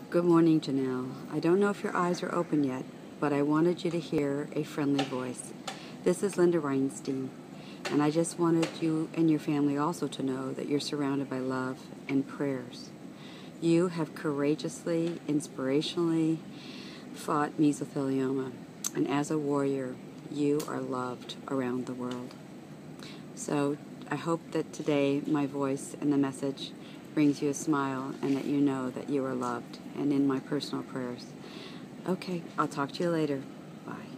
Good morning, Janelle. I don't know if your eyes are open yet, but I wanted you to hear a friendly voice. This is Linda Reinstein, and I just wanted you and your family also to know that you're surrounded by love and prayers. You have courageously, inspirationally fought mesothelioma, and as a warrior, you are loved around the world. So I hope that today my voice and the message brings you a smile and that you know that you are loved and in my personal prayers. Okay, I'll talk to you later. Bye.